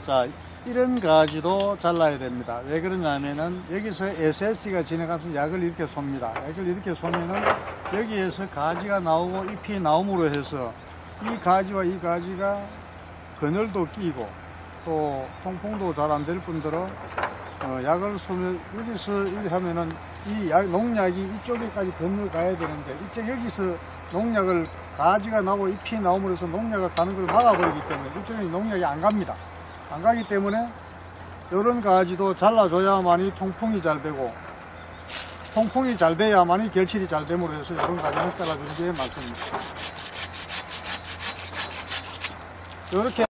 자, 이런 가지도 잘라야 됩니다. 왜 그러냐면은 여기서 SS가 지나가면서 약을 이렇게 쏩니다. 약을 이렇게 쏘면은 여기에서 가지가 나오고 잎이 나옴으로 해서 이 가지와 이 가지가 그늘도 끼고 또 통풍도 잘 안 될 뿐더러 약을 쏘면 여기서 이렇게 하면은 이 농약이 이쪽에까지 건너가야 되는데 이쪽 여기서 농약을 가지가 나오고 잎이 나옴으로 해서 농약을 가는 걸 막아버리기 때문에 이쪽에 농약이 안 갑니다. 안 가기 때문에 이런 가지도 잘라줘야만이 통풍이 잘 되고 통풍이 잘 돼야만이 결실이 잘 됨으로 해서 이런 가지는 잘라주는 게 맞습니다. 이렇게